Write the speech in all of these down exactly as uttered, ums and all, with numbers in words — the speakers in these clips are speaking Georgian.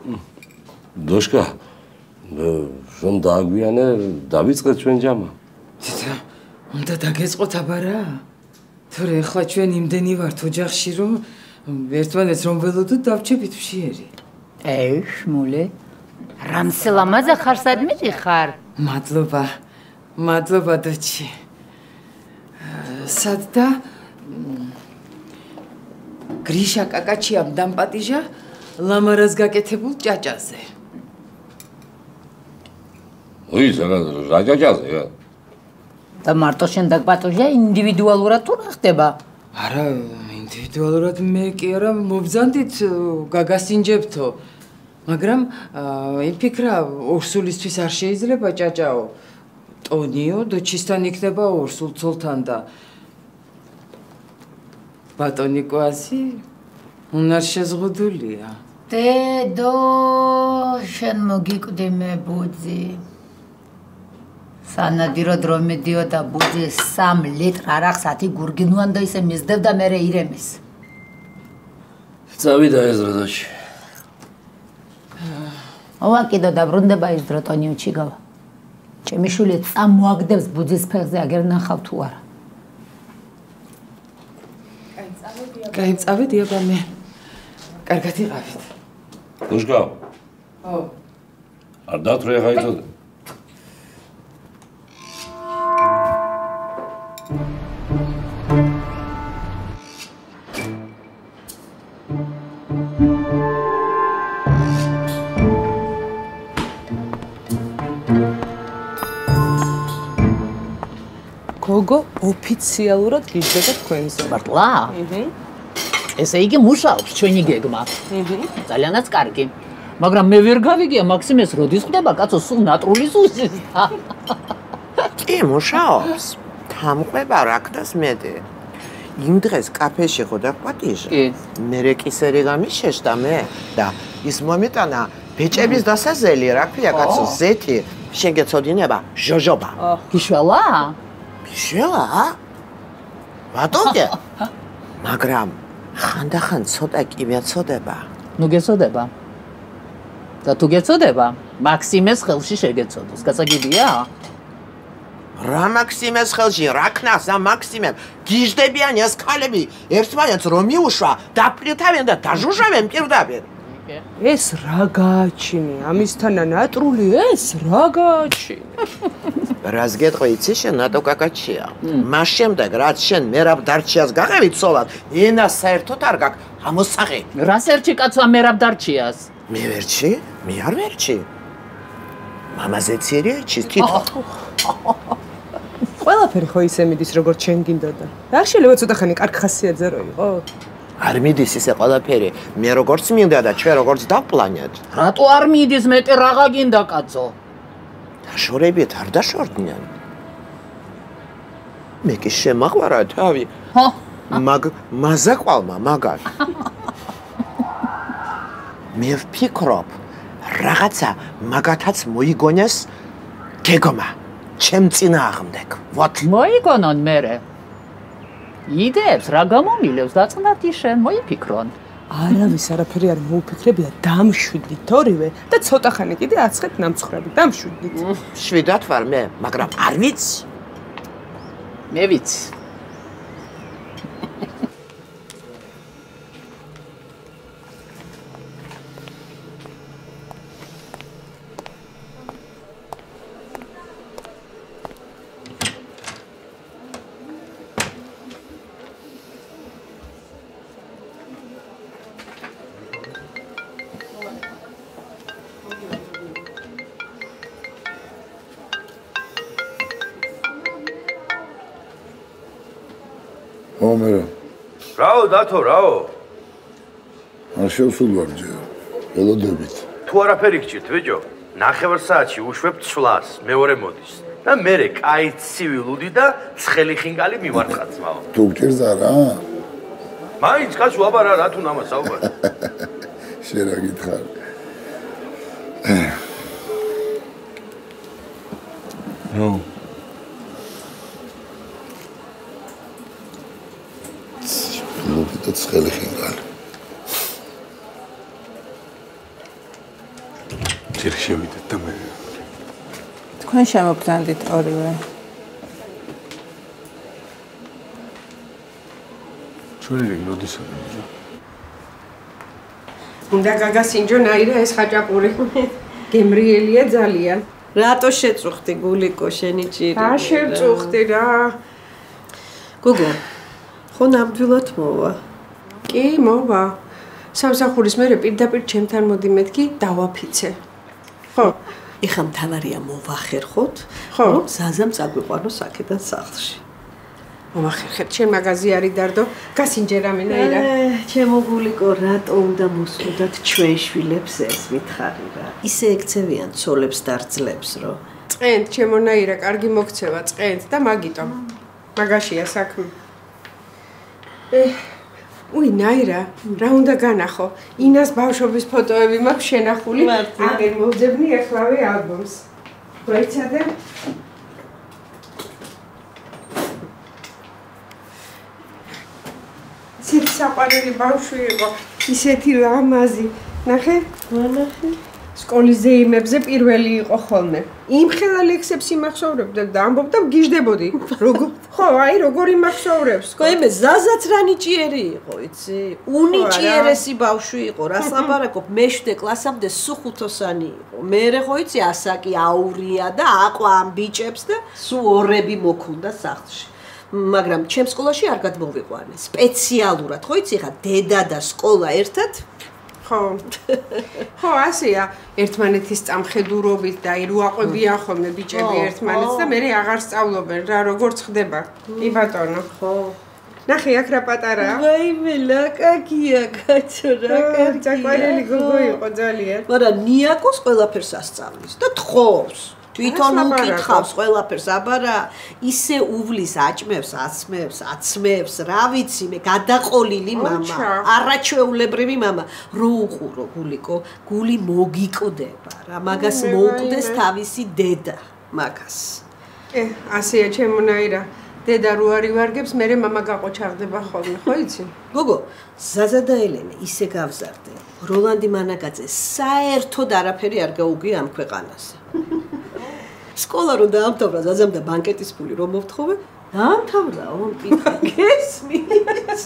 დოშკა რომ დააგვიანე დავიწყეთ ჩვენ ჯამა თითა უნდა დაგეწყოთ აბარა თორე ახლა ჩვენ იმდენი ვართ ოჯახში რომ ერთმანეთს რომ ველოდოთ დავჩებით მშიერი ეი შმულე რამსე ლამაზა ხარ სად მიყიხარ მადლობა მადლობა დოჩი სად და გრიშა კაკაჩიამ დამპატიჟა ლამარას გაკეთებულ ჭაჭაზე ой რა ჭაჭაზე და მარტო შენ დაგპატიჟა ინდივიდუალურად თუ რა ხდება არა ინდივიდუალურად მე კი არა მობზანდით გაგასინჯებთო მაგრამ იფიქრა ორსულისთვის არ შეიძლება ჭაჭაო ტონიო დოჩისთან იქნება ორსულ ცოლთან და ბატონი კვასი უნარ შეზღუდულია დედო შენ მოგიკვდი მე ბუძი სანადიროდ რომ მიდიოდა ბუძი სამ ლიტრ არახსათი გურგინუან და ისე მისდევდა მერე ირემის წავიდა ეს დროში ოვა კიდო დაბრუნდება ის დრო ტონიო ჩიგავა ჩემი შვილი წამოაგდებს ბუძის ფეხზე აგერ ნახავ თუ არა კაი წავედი აბა მე კარგად იყავით დოშკა ო არ დათრე ხა იცოდე გოგო ოფიციალურად გიждდება თქვენზე. მართლა? აჰა. ესე იგი მუშაობს ჩვენი გეგმა. აჰა. ძალიანაც კარგი. მაგრამ მე ვერ გავიგია მაქსიმეს როდის ხდება კაცო სულ ნატრული სუსის. კი მუშაობს. თამყვება რაკდას მედი. იმ დღეს კაფეში ხო დაგპატიჟე. კი. მერე კისერი გამიშეშდა მე და ის მომიტანა ბეჭების დასაზელი რა ქვია კაცო ზეთი შეგეწოდინება ჟოჟობა. გიშველა? შელა? ბატონკე? მაგრამ ხანდახან ცოტა კი მეწოდება. ნუ გეწოდება. და თუ გეწოდება, მაქსიმეს ხელში შეგეწოდოს. გასაგებია? რა მაქსიმეს ხელში, რა ქნას ამ მაქსიმემ? გიждდებიან ეს ქალები, ერთმანეთს რომ მიუშვა, დაფრითავენ და დაჟუჟავენ პირდაპირ. ეს რა გააჩინე? ამისთანა ნატრული ეს რა გააჩინე? რას გეტყვი იცი შენ ნატო კაკაჩია? მას შემდეგ რაც შენ მერაბ დარჩიას გაღევით სოლად, ენა საერთოდ არ გაქვს ამოსაღი. რას ერჩი კაცო ამ მერაბ დარჩიას? მე ვერჩი? მე არ ვერჩი. მამაზე ცირი ერჩის თვითონ. ყველაფერი ხო ისე მიდის როგორც შენ გინდოდა. რა შეიძლება ცოტა ხანი კარგ ხასიათზე რო იყო? არ მიდის ისე ყველაფერი. მე როგორც მინდა და ჩვენ როგორც დავპლანეთ. რატო არ მიდის მეტი რაღა გინდა კაცო? დაშორებით არ დაშორდნენ. მე კი შემაყვარა თავი. ხო? მაგ მაზაყვალმა მაგარ. მე ვფიქრობ, რაღაცა მაგათაც მოიგონეს გეგმა. ჩემ წინააღმდეგ. ვოთ. მოიგონონ მერე. იდეებს რა გამომილევს დაწნათ ისენ მოიფიქრონ. არავის არაფერი არ მოუფიქრებია დამშვიდით ორივე და ცოტა ხანი კიდე აცხეთ ნამცხრები დამშვიდით. შვიდად ვარ მე, მაგრამ არ ვიცი. მე ვიცი. ომერა რაო დათო რაო არ შევსულ ვარ ჯერ ველოდებით თუ არაფერი გჭირთ ბიჭო ნახევარ საათში უშვებ ცვლას მეორე მოდის და მერე კაი ცივი ლუდი და ცხელი ხინკალი მიმარცხა ძმაო თუ გჭირდა რა მაინც კაცო აბარა რა თუ ნამა საუბარი შენ რა გითხარ ნო ლუდი და ცხელი ხინკალი ჯერ შევიდეთ და მე თქვენ შემოგძანდით ორივე. ჩვენი რიგ როდისაა ბიჭო? უნდა გაგასინჯო ნაირა ეს ხაჭაპური. გემრიელია ძალიან. რატო შეწუხდი გულიკო შენი ჭირი? რა შევწუხდი რა? გოგო, ხო ნამდვილად მოვა? კი, მოვა. სამსახურის მერე პირდაპირ ჩემთან მოდი მეთქი დავაფიცე. ხო, ეხა მთავარია მოვახერხოთ, ხო. რომ ზაზამ წაგვიყვანოს აქედან სახლში. მომახერხეთ, ჩემ მაღაზია არის დარდო, გასინჯე რამე ნაირა. ჩემო გულიკო, რატო უნდა მოსწოდათ ჩვენ შვილებს ეს მითხარი რა? ისე ექცევიან ცოლებს და რძლებს, რო. წყენთ, ჩემო ნაირა, კარგი მოქცევა, წყენთ და მაგიტომ. მაგაშია საქმე. ე უი ნაირა, რა უნდა განახო? ინას ბავშვობის ფოტოები მაქვს შენახული. აგერ მოვძებნი ახლავე ალბომს. მოიცადე? ისეთი საყვარელი ბავშვი იყო, ისეთი ლამაზი. ნახე? ვანახე. სკოლის ზეიმებზე პირველი იყო ხოლმე. იმ ხელა ლექსებს იმახსოვრებდა და ამბობდა გიждდებოდი. როგორ? ხო, აი როგორ იმახსოვრებს? ხო, იმე ზაზაც რა ნიჭიერი იყო, იცი? უნიჭიერესი ბავშვი იყო, რას ლაპარაკობ? მეშვიდე კლასამდე სუხუთოსანი იყო. მერე ხო იცი, ასაკი აურია და აყვა ამ ბიჭებს და სულ ორები მოქონდა სახლში. მაგრამ ჩემ სკოლაში არ გადმოვიყვანე. სპეციალურად, ხო იცი, ხა დედა და სკოლა ერთად? ხო. ხო, ასეა, ერთმანეთის წამხედურობით და ირუ აყვებიან ხოლმე ბიჭები ერთმანეთს და მე აღარ სწავლობენ რა, როგორც ხდება. კი ბატონო. ხო. ნახე, აქ რა პატარაა. ვაიმე, ლაკაკია, კაცო, რა კარგი. საყვარელი გოგო იყო ძალიან. მაგრამ ნიაკოს ყველაფერს ასწავლის და თხოვს. თვითონ უკითხავს ყველაფერს, აბარა ისე უვლის აჭმევს, აცმევს, აცმევს, რა ვიცი მე, გადაყოლილი მამა, არაჩვეულებრივი მამა. რო უყურო გულიკო, გული მოგიკვდება რა, მაგას მოუკვდეს თავისი დედა, მაგას. ე, ასეა ჩემო ნაირა. დედა რო არ ივარგებს, მერე მამა გაყოჩაღდება ხოლმე, ხო იცი? გოგო, ზაზა და ელენე ისე გავზარდე. როლანდი მანაგაძე საერთოდ არაფერი არ გაუგია ამ ქვეყანაზე. სკოლა რო დაამთავრა, ზაზამ და ბანკეტის ფული რომ მოვთხოვე, დაამთავრაო, მკითხა, გესმის.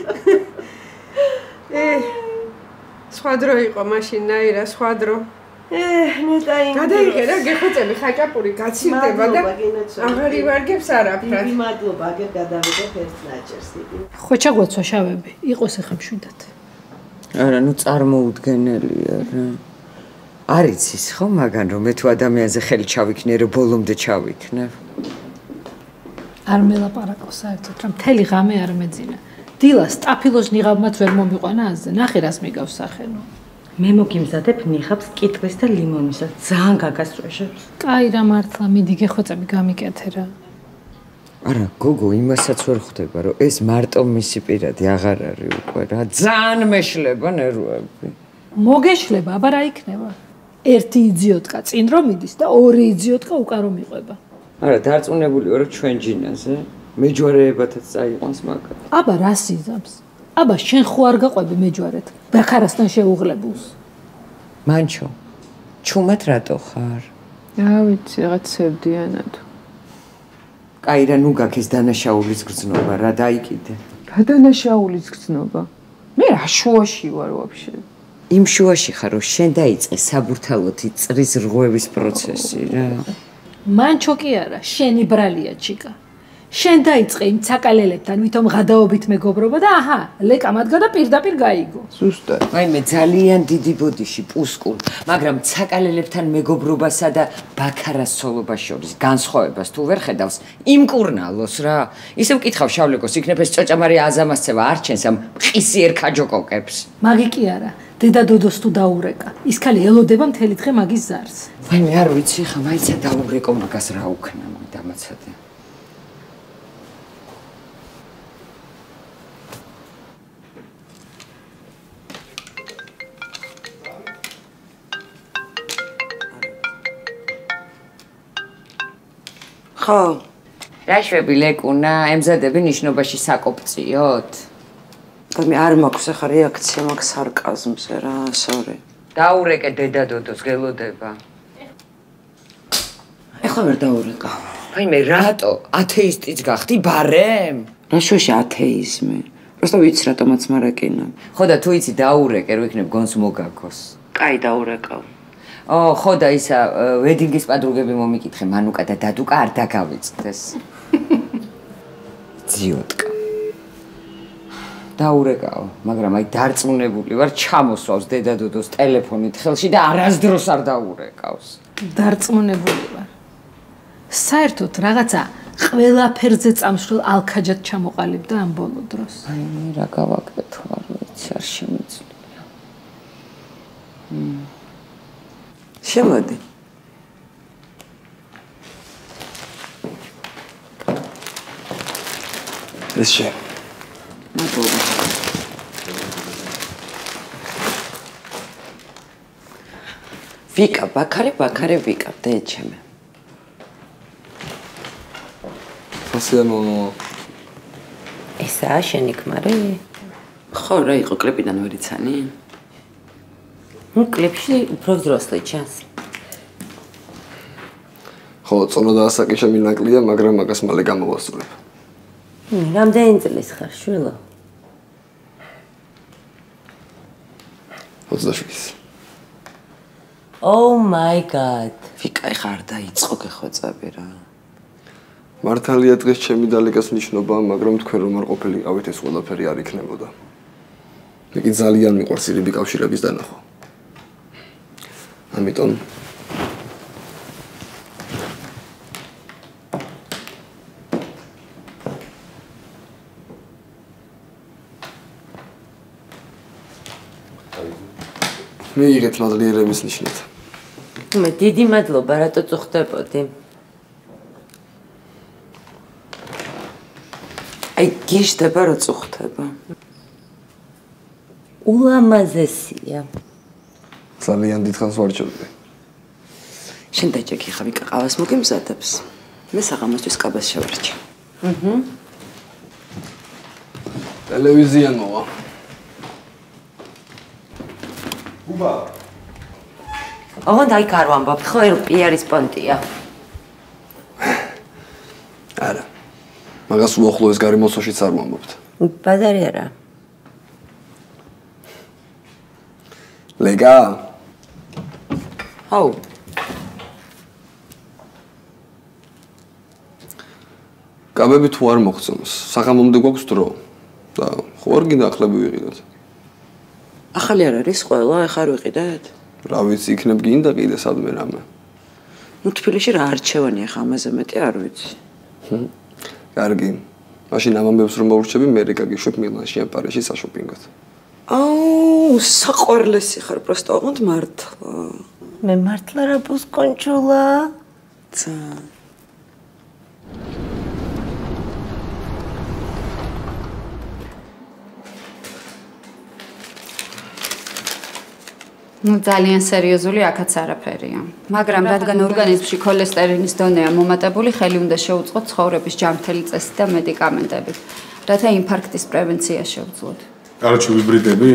ე, სხვა დრო იყო მაშინ ნაირა, სხვა დრო. ე, ნეტა იმ გადაიღე რა, გეხოცები ხაჭაპური გაცილდება და აღარ ივარგებს არაფრად. დიდი მადლობა, აგერ გადავიდეთ ერთ ნაჭერს დიდი. ხოჩაგვაცვა შავები, იყოს ეხა მშვიდად. არა, ნუ წარმოუდგენელია რა. არ იცის ხო მაგან რომ მე თუ ადამიანზე ხელი ჩავიქნე რომ ბოლომდე ჩავიქნე. არ მელაპარაკო საერთოდ რა მთელი ღამე არ მეძინა. დილას სტაფილოს ნიღაბმაც ვერ მომიყვანა აზზე. ნახე რას მიგავს სახენო. მე მოგიმზადებ ნიღაბს კიტყვის და ლიმონისა. ძალიან გაგასწრეშებს. კაი რა მართლა მიდი გეხოცები გამიკეთე რა. არა, გოგო, იმასაც ვერ ხვდება რომ ეს მარტო მისი პირადი აღარ არის უკვე რა. ძალიან მეშლება ნერვები. მოგეშლება, აბა რა იქნება? ერთი იძიოტკა წინ რომ მიდის და ორი იძიოტკა უკან რომ იყვება. არა, დარწმუნებული ვარ რომ ჩვენ ჯინაზე მეჯვარეებათაც წაიყვანს მაგათ. აბა რა სიზამს? აბა შენ ხო არ გაყვები მეჯვარეთ? ბაქარასთან შეუღლებულს. მანჩო, ჩუმად რატო ხარ? რა ვიცი, რაღაც სევდიანად. კაი რა, ნუ გაქეს დანაშაულის გრძნობა, რა დაიკიდე. რა დანაშაულის გრძნობა? მე რა შუაში ვარ ვაფშე? იმ შუაში ხარ, რომ შენ დაიწყე საბურთალოთი წრის რღვევის პროცესი რა. მანჩო კი არა, შენი ბრალია ჩიკა. შენ დაიწყე იმ ცაკალელებთან, ვითომ ღადაობით მეგობრობა და აჰა, ლეკა მათგან და პირდაპირ გაიგო. ზუსტად. აი მე ძალიან დიდი ბოდიში პუსკურ, მაგრამ ცაკალელებთან მეგობრობასა და ბაქარას ცოლობას შორის განსხვავებას თუ ვერ ხედავს, იმკურნალოს რა. ისევ მკითხავ შავლეკოს, იქნებ ეს წოჭამარი აზამასცევა არჩენს ამ ყისიერ ქაჯოკოკებს. მაგი კი არა. დედა დოდოს თუ დაურეკა. ის ქალი ელოდება მთელი დღე მაგის ზარს. აი მე არ ვიცი ხა, მაიცა დაურეკო მაგას რა უქნა, მოი დამაცადე. ხო. რა შვები ლეკუნა, ემზადები ნიშნობაში საკოპწიოთ? და მე არ მაქვს ახლა რეაქცია მაგ სარკაზმზე რა, sorry. დაურეკე დედა დოდოს გელოდება. ეხლა ვერ დაურეკა. აი მე რატო ათეისტიც გახდი ბარემ? რა შუაში ათეიზმი? просто ვიცი რატომაც მარაკინა. ხო და თუ იცი დაურეკე რო იქნებ გონს მოგაქოს. კაი დაურეკავ. ო ხო და ისა ვედინგის პადრუგები მომიკითხე მანუკა და დადუკა არ დაგავიწყდეს. ძიოტკა. დაურეკავ, მაგრამ აი დარწმუნებული ვარ ჩამოსვავს დედა დოდოს ტელეფონით ხელში და არასდროს არ დაურეკავს. დარწმუნებული ვარ. საერთოდ რაღაცა ყველაფერზე წამსვლელ ალქაჯად ჩამოყალიბდა ამ ბოლო დროს. აი რა გავაკეთო, არ ვიცი, არ შემიძლია. შემოდი. ეს შენ. მადლობა. ვიკა, ბაქარე, ბაქარე, ვიკა, დეჩემე. ასიანო. ესაა შენი ქმარი? ხო, რა იყო კლიპიდან ვერიცანი? ნუ კლიპში უფრო ძროსლი ჩანს. ხო, წონა და ასაკი შემინაკლია, მაგრამ მაგას მალე გამოვასწრებ. რამდენი წლის ხარ, შვილო? ოცდაშვიდი. Oh my god. ვიკა, ხა არ დაიწყო გეხვეწები რა. მართალია დღეს ჩემი დალეკას ნიშნობა, მაგრამ თქვენ რომ არ ყოფილიყავით ეს ყველაფერი არ იქნებოდა. მე კი ძალიან მიყვარს ირიბი კავშირების დანახვა. ამიტომ მიიღეთ მადლიერების ნიშნით. მე დიდი მადლობა, რატო წუხდებოდი? აი გიშდება რა წუხდება. ულამაზესია. ძალიან დიდხანს ვარჩევდი. შენ დაჭექი ხა ვიკა ყავას მოგემზადებს. მე საღამოსთვის კაბას შევარჩა. აჰა. ტელევიზია მოვა. უბა. ოღონდ აი კარ ვამბობთ, ხო ერთ პიარის პონტია. არა. მაგას უახლო ეს გარემოცოშიც არ ვამბობთ. ბაზარი არა. ლეგა? აუ. კაბები თუ არ მოხსნოს, საღამომდე გვაქვს დრო. და ხო არ გინდა ახლა ვიყიდოთ. ახალი არ არის ყველა, ეხარ ვიყიდეთ? რა ვიცი, იქნებ გინდა კიდე სადმე რამე. ნუ თბილისში რა არჩევანია ხა ამაზე მეტი არ ვიცი. კარგი. მაშინ ამ ამბებს რომ მოურჩები, მე გაგიშვებ მილანში ან პარიზში საშოპინგოდ. აუ, საყვარლესი ხარ, просто ოღონდ მართლა. მე მართლა რა ბუსკონჩულა? ცა. ну ძალიან სერიოზული აქაც არაფერია. მაგრამ რადგან ორგანიზმში ქოლესტერინის დონეა მომატებული, ხელი უნდა შეუწყოთ ცხოვრების ჯანმრთელი წესით და მედიკამენტებით, რათა ინფარქტის პრევენცია შევძლოთ. კაროჩი ვიბრიდები?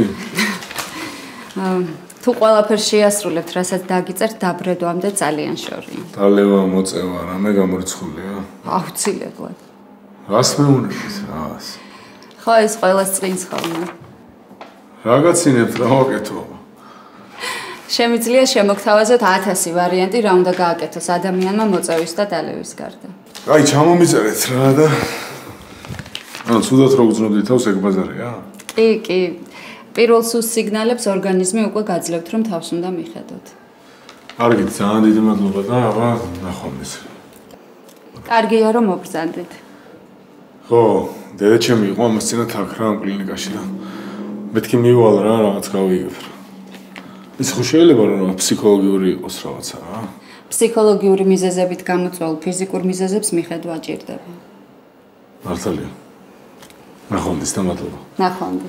თუ ყველაფერს შეასრულებთ, რასაც დაგიწერთ, დაბრედვამდე ძალიან შორია. დალევა მოწევა, რამე გამორიცხულია? აუცილებლად. რას მეუნებს რას? ხო, ეს ყველას წინს ხოლმე. რა გაცინებთ, რა ვაკეთო? შემიძლია შემოგთავაზოთ ათასი ვარიანტი, რა უნდა გააკეთოს ადამიანმა მოწევის და დალევის გარდა. აი, ჩამომიწერეთ რა და ანუ სულად რო უძნობდი თავს ეგ ბაზარია? კი, კი. პირველ სუს სიგნალებს ორგანიზმი უკვე გაძლევთ, რომ თავს უნდა მიხედოთ. კარგი, ძალიან დიდი მადლობა და აბა ნახვამდის. კარგია რომ მობრძანდით. ხო, დედაჩემი იყო ამას წინათ აქ რა ამ კლინიკაში რა. მეთქი მივალ რა, რაღაც გავიგებ. ის ხო შეიძლება რომ ფსიქოლოგიური იყოს რაღაცა რა? ფსიქოლოგიური მიზეზებით გამოწვეულ ფიზიკურ მიზეზებს მიხედვა ჭირდება. მართალია. ნახვამდის და მადლობა. ნახვამდის.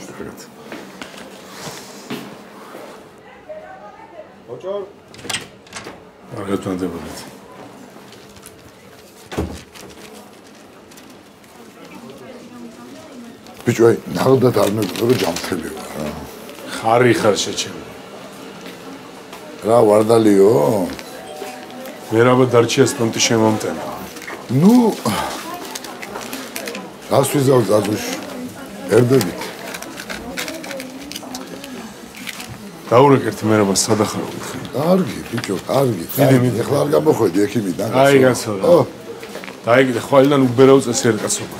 ოჭარ. კარგად ვანდებოდეთ. ბიჭო, აი, ნახოთ არ მეგონა რომ ჯანმრთელი ვარ რა. ხარი ხარ შეჩემ. რა ვარდალიო? მერაბა დარჩიას პონტი შემომტენა. ნუ რას ვიზავ ზაზუშ? ერდებით. დაურეკერთ მერაბა სადახარო გითხე. კარგი, ბიჭო, კარგი. მიდი, მიდი. ეხლა არ გამოხვედი ექიმიდან. აი გასალა. ო. დაიგდე ხვალიდან უბერავ წესიერკაცობას.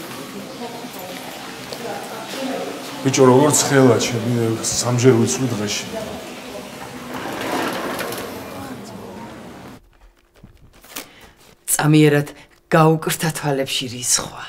ბიჭო როგორც ხელა ჩემი სამჯერ ვიცვლი დღეში. წამიერად გაუკრთა თვალებში რისხვა.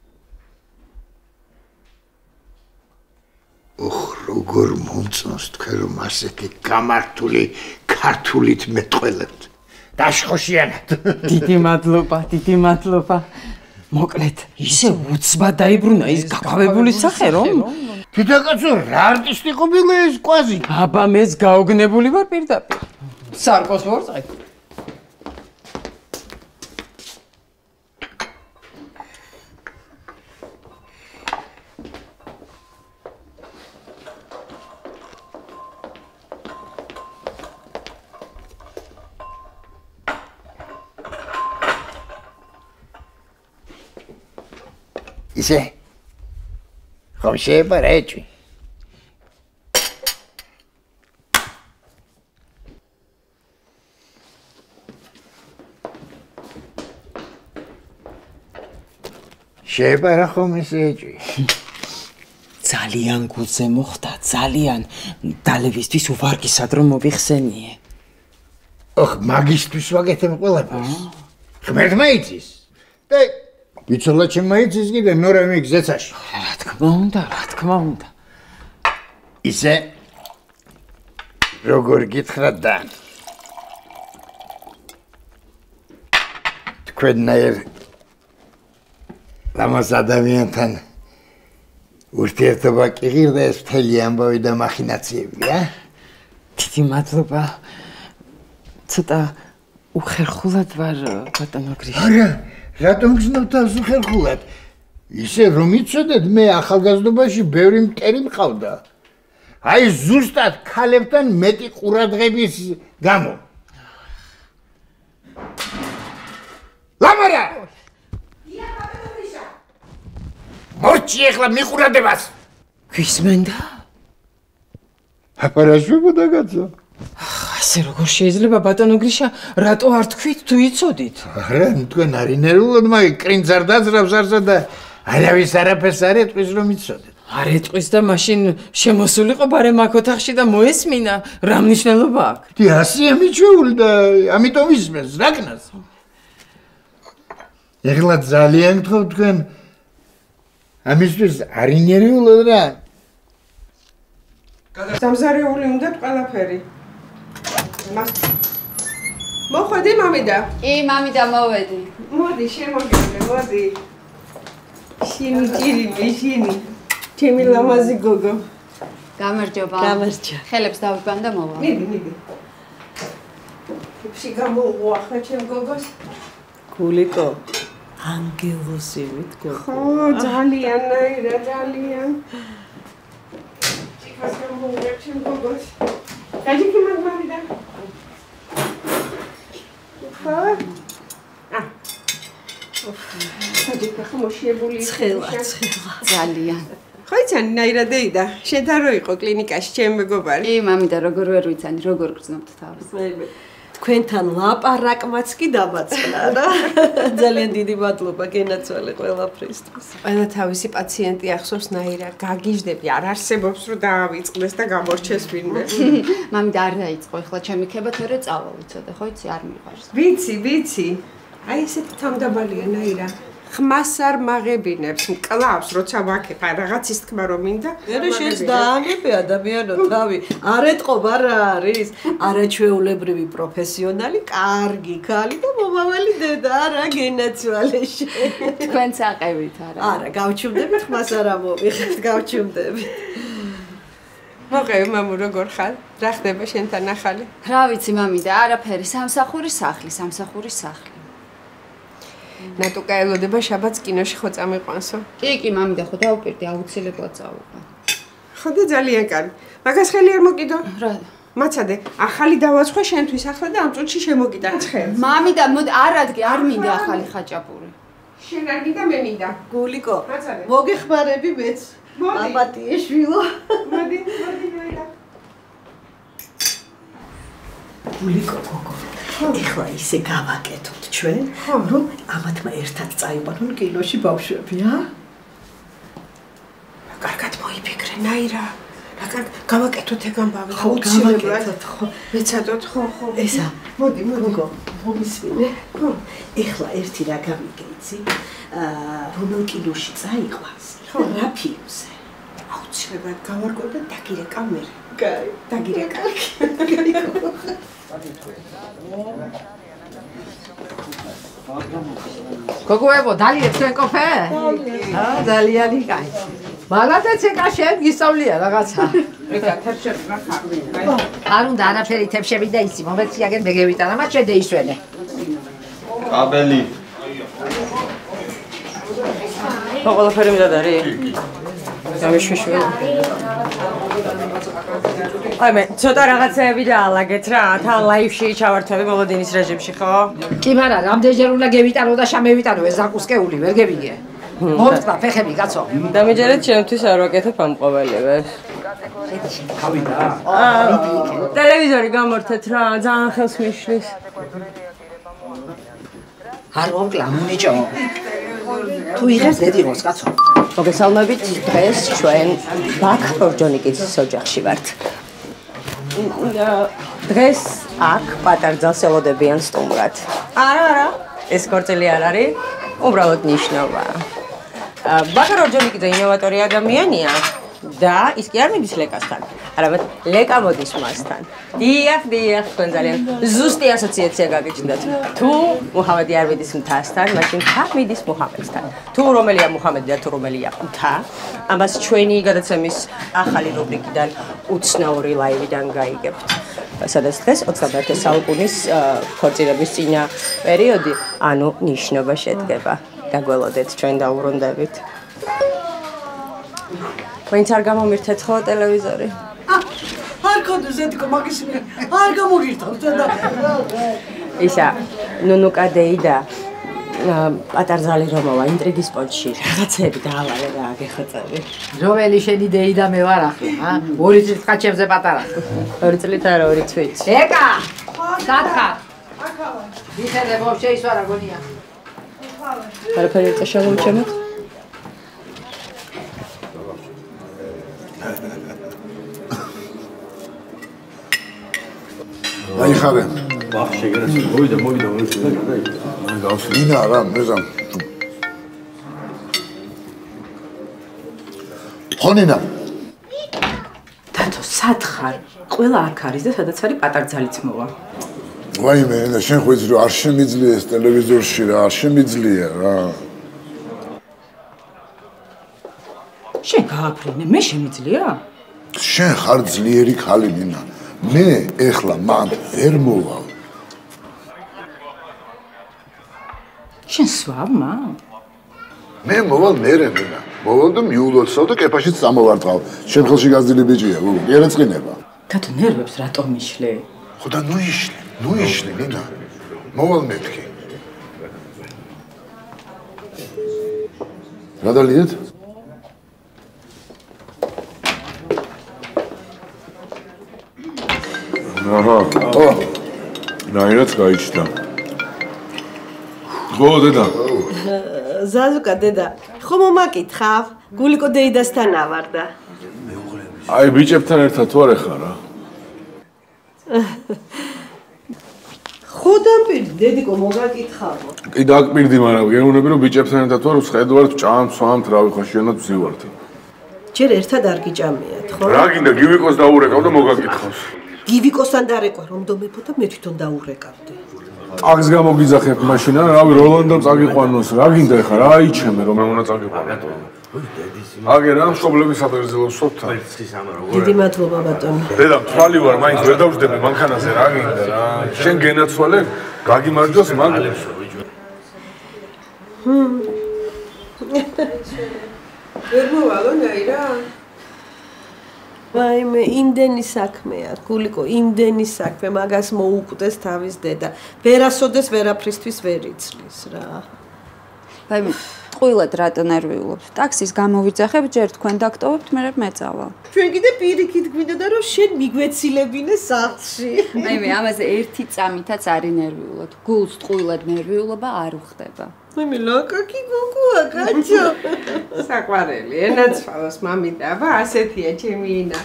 ოხ როგორ მომწონს თქვენ რომ ასეთი გამართული ქართულით მეტყველებთ. დაშხოშიანად. დიდი მადლობა, დიდი მადლობა. მოკლედ, ისე უცბად დაიბრუნა ის გაკავებული სახე რომ თვითაკაცო რა არტისტი ყოფილა ეს კვაზი? აბა მეც გაოგნებული ვარ პირდაპირ. სარკოს ვორწყე. ისე ხომ შეება რეჭი შეება რა ხომ ესე ეჭი ძალიან გულზე მოხდა ძალიან დალევისთვის უვარგისად რომ მოვიხსენიე ოხ მაგისტვის ვაკეთებ ყველაფერს ღმერთმა იცის და ვიცოლა ჩემმა იცის კიდე ნორა მიგზეცაში რა თქმა უნდა რა თქმა უნდა ისე როგორ გითხრათ და თქვენნაირ ლამაზ ადამიანთან ურთიერთობა კი ღირდა ეს მთელი ამბავი და მახინაციები ა დიდი მადლობა ცოტა უხერხულად ვარ ბატონო გრიში არა რატომ გზნობ თავს უხერხულად? ისე რომ იცოდეთ მე ახალგაზრდობაში ბევრი მტერი მყავდა. აი ზუსტად ქალებთან მეტი ყურადღების გამო. ლამარა! მორჩი ეხლა მიყურადებას. გვისმენდა? აპარაშვებოდა კაცო. ასე როგორ შეიძლება ბატონო გრიშა რატო არ თქვით თუ იცოდით? არა, თქვენ არ ინერვულად მაგი კრინც არ დაძრავს არსა და არავის არაფერს არ ეტყვის რომ იცოდეთ. არ ეტყვის და მაშინ შემოსულიყო ბარემ აქ ოთახში და მოესმინა რა მნიშვნელობა აქვს? დი ასია მიჩეული და ამიტომ ისმენს რაკნას. ეხლა ძალიან გთხოვ თქვენ ამისთვის არ ინერვულად რა. გამზარეული უნდა ყველაფერი. მას მოხვედი მამიდა? კი, მამიდა მოვედი. მოდი, შემოგივლე, მოდი. შენი ჭირი, შენი. ჩემი ლამაზი გოგო. გამარჯობა. გამარჯობა. ხელებს დავიბან და მოვა. მიდი, მიდი. ფიფში გამოუახლა ჩემ გოგოს. გულიკო, ანგელოსივით გოგო. ხო, ძალიან ნაირა, ძალიან. ჭიქას გამოუახლა ჩემ გოგოს. გაიჭი მამიდა. ხო? ა. საჯიკა ხმოშიებული. ცხელა, ცხელა. ძალიან. ხო იცანი ნაირა დეიდა, შენთან რო იყო კლინიკაში ჩემი მეგობარი. კი, მამიდა, როგორ ვერ ვიცანი, როგორ გრძნობთ თავს. თქვენთან ლაპარაკმაც კი დამაწყდა რა. ძალიან დიდი მადლობა გენაცვალე ყველაფრისთვის. ყველა თავისი პაციენტი ახსოვს ნაირა, გაგიჟდები, არ არსებობს რომ დაავიწყდეს და გამორჩეს ვინმე. მამიდა არ დაიწყო, ეხლა ჩემი ქება თორე წავა ვიცოდე, ხო იცი, არ მიყვარს. ვიცი, ვიცი. აი ესეთი თამდაბალია ნაირა. ხმას არ მაღებინებს, მკლავს, როცა ვაკეთებ, აი რაღაცის თქმა რომ მინდა. მე შენს დაანებე ადამიანო თავი. არ ეტყობა რა არის? არაჩვეულებრივი პროფესიონალი, კარგი ქალი და მომავალი დედა, არა გენაცვალე შენ. თქვენ საყევით არა? არა, გავჩუმდებით, ხმას არ ამოვიღეთ, გავჩუმდებით. მოყევი მამუ როგორ ხარ? რა ხდება შენთან ახალი? რა ვიცი მამიდა, არაფერი, სამსახურის სახლი, სამსახურის სახლი. ნატუკა ელოდება შაბათს კინოში ხო წამიყვანსო? კი, კი, მამიდა, ხო დავუპირდი, აუცილებლად წავუყო. ხო და ძალიან კარგი. მაგას ხელი არ მოკიდო? რა? მაცადე, ახალი დავაცხვა შენთვის ახლა და ამ წუთში შემოგიტან ცხელს. მამიდა, მოდი, არ ადგე, არ მინდა ახალი ხაჭაპური. შენ არ გინდა, მე მინდა. გულიკო, მოგეხმარები მეც. აბატიე შვილო. მოდი, მოდი, მოიდა. გულიკო, გოგო. ეხლა ისე გავაკეთოთ ჩვენ, რომ ამათმა ერთად წაიყვანონ კინოში ბავშვები, ა? კარგად მოიფიქრე, ნაირა. რა კარგ გავაკეთოთ ეგ ამბავი. ხო, გავაკეთოთ, ხო. მეცადოთ, ხო, ხო. ესა, მოდი, მოდი. გოგო, მომისმინე. ხო. ეხლა ერთი რა გამიგე იცი? აა, რომელ კინოში წაიყვანს? ხო, რა ფილმზე? აუცილებლად გავარკვევ და დაგირე კამერა. კაი, დაგირე კარგი. გოგოებო, დალიეთ თქვენ კოფე? აა, ძალიან კაი. მალადაც ეკა შენ გისწავლია რაღაცა. ეკა თებშები რა ხარდი. არ უნდა არაფერი თებშები და იცი, მომეციაგენ მეგევიტანა, მათ შედეისვენე. კაბელი. ხო, ყველაფერი მიდად არის? გამიშვიშველი. აი მე ცოტა რაღაცეები დაალაგეთ რა, თან ლაივში ჩავართვები მოლოდინის რეჟიმში, ხო? კი, მაგრამ რამდენჯერ უნდა გევიტანო და შამევიტანო ეს ზაკუსკეული, ვერ გებიგე. მომწვა ფეხები, კაცო. დამიჯერეთ ჩემთვის არ ვაკეთებ ამ ყოველივეს. გავიდა. აა, ტელევიზორი გამორთეთ რა, ძალიან ხელს მიშლის. არ მომკლა, მუნიჭო. თუ იღებს დედიღოს, კაცო. მოგესალმებით, დღეს ჩვენ ბაქ ორჯონიკის ოჯახში ვართ. დღეს აქ პატარძალს ელოდებიან სტუმრად. არა, არა, ეს ქორწილი არ არის, უბრალოდ ნიშნობა. ბაქ ორჯონიკიძე ინოვატორი ადამიანია და ის კი არ მიდის ლეკასთან, არამედ ლეკა მოდის მასთან. დიახ, დიახ, თქვენ ძალიან ზუსტი ასოციაცია გაგიჩნდათ. თუ მუჰამედი არ მიდის მთასთან, მაშინ მთა მიდის მუჰამედთან. თუ რომელია მუჰამედი და თუ რომელია მთა, ამას ჩვენი გადაცემის ახალი რუბრიკიდან უცნაური ლაივიდან გაიგებთ. სადაც დღეს ოცდამეერთე საუკუნის ქორწილების წინა პერიოდი, ანუ ნიშნობა შედგება. დაგველოდეთ, ჩვენ დაუბრუნდებით. ვინც არ გამომირთეთ ხო ტელევიზორი? არ ქონდა ზეთკო მაგის მე. არ გამოგირთავთ და ისა, ნუნუკა დეი და პატარძალი რომოვა ინტრიგის პონჩი. რაღაცები დაავალე რა გეხოწები. რომელი შენი დეი და მე ვარ ახლა, ა? ორი წლით ხაჩებზე პატარა. ორი წლით არა, ორი თვით. ეკა! სათხარ. აქავა. ვიხედე ვაფშე ის ვარ აგონია. არაფერი წა შევუჩემოთ. აი ხარე. ბახ შეგერას მოვიდა, მოვიდა, მოვიდა. მან გავსვინა რა, მეზამ. ხონინა. დათო, სათხარ. ყველა აქ არის და სადაც არის პატარძალიც მოვა. ვაიმე, და შენ ხო იცი რომ არ შემიძლია ეს ტელევიზორში რა, არ შემიძლია რა. შენ გააფრინე, მე შემიძლია? შენ ხარ ძლიერი ხალი მინა. მე ეხლა მან ვერ მოვალ. შენ სვავ მა? მე მოვალ მერე მინა. მოვალ და მიულოცავ და კეფაშიც წამოვარტყავ. შენ ხელში გაზრდილი ბიჭია, გულ, ერეწყინება. დათო, ნერვებს რატომ იშლე? ხო და ნუ იშლე, ნუ იშლე მინა. მოვალ მეთქი. რა დალიეთ? აჰა. ო. ნაირაც გაიჩნდა. ხო, დედა. ზაზუკა დედა, ხო მომაკითხავ? გულიკო დეიდასთან ავარდა. აი ბიჭებთან ერთად თუ არ ეხარ რა? ხო დამპირდი, დედიკო მოგაკითხავო. კი დაგპირდი, მაგრამ გეუბნები რომ ბიჭებთან ერთად თუ არ ვხედავართ ჭამთ, სვამთ, რავი ხო შენად ვზივართ. ჯერ ერთად არ გიჭამიათ, ხო? რა გინდა გივიკოს დაურეკავ და მოგაკითხავს. გივიკოსთან დარეკვა რომ დომეფო და მე თვითონ დაურეკავდი. წაგს გამოგიძახებ მაშინა, რავი როლანდამ წაგიყვანოს, რა გინდა ეხა, რა აიჩემე რომ მე უნდა წაგიყვანო. აგე რა მშობლების აბერძელოს სოფთან. დიდი მადლობა ბატონო. დედა თვალი ვარ, მაინც ვერ დავждები მანქანაზე რა გინდა რა. შენ გენაცვალე, გაგიმარჯოს მაგ. ჰმ. ვერ მოვალო ნაირა? ვაიმე, იმდენი საქმეა, გულიკო, იმდენი საქმე, მაგას მოუკვდეს თავის დედა. ვერასოდეს ვერაფრისთვის ვერ იცლის რა. ვაიმე, ტყუილად რატო ნერვიულობთ? ტაქსის გამოვიძახებ, ჯერ თქვენ დაგტოვებთ, მერე მეწავალ. ჩვენ კიდე პირიქით გვინდოდა რომ შენ მიგვეცილებინე სახლში. ვაიმე, ამაზე ერთი წამითაც არ ინერვიულობთ. გულს ტყუილად ნერვიულობა არ უხდება. ვაიმე, ლაკაკი გოგოა, კაჩო. საყვარელი, ენაცვალოს მამიდა, აბა ასეთია ჩემი ინა.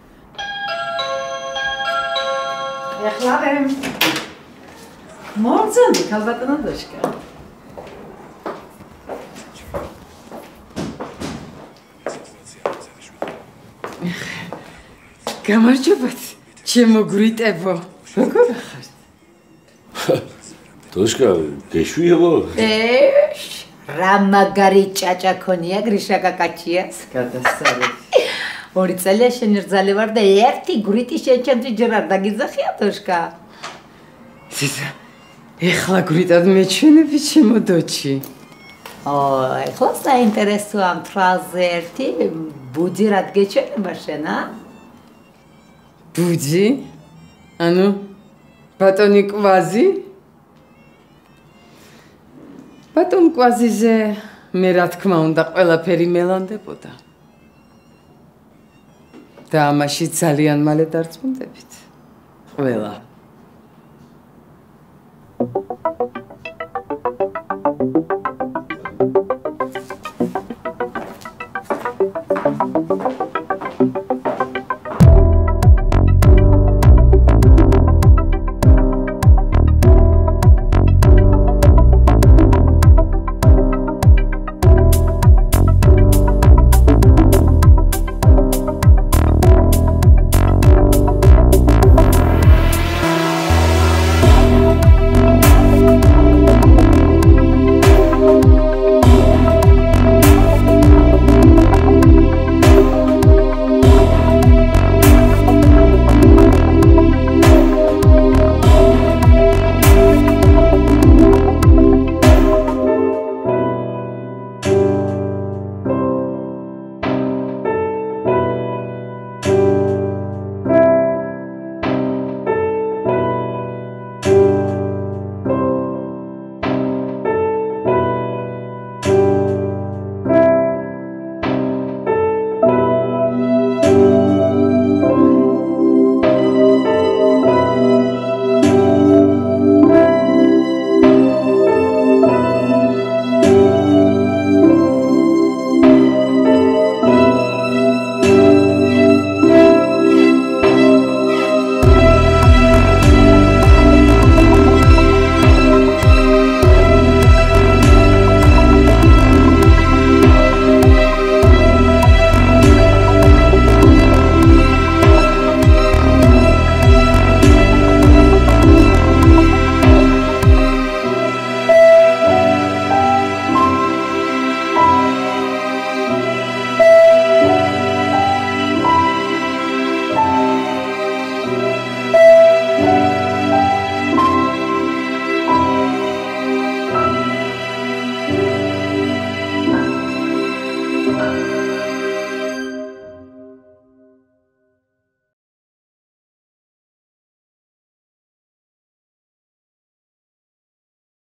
ეხლავე. მორწონდი, ქალბატონო დოშკა. გამარჯობათ, ჩემო გრიტებო. როგორ ხართ? დოშკა, გეშვიებო? ეშ, რა მაგარი ჭაჭა ქონია გრიშა კაკაჩიას. გადასწორეთ. ორი წელია შენ რძალი ვარ და ერთი გრიტი შენ ჩემთვის ჯერ არ დაგიძახია დოშკა. სისა, ეხლა გრიტად მეჩვენები ჩემო დოჩი. ო, ეხლა საინტერესოა ამ თვალზე ერთი ბუჯი რად გეჩვენება შენ, ა? ბუჯი? ანუ ბატონი კვაზი? ბატონ კვაზიზე მე რა თქმა უნდა ყველაფერი მელანდებოდა. და ამაში ძალიან მალე დარწმუნდებით. ყველა.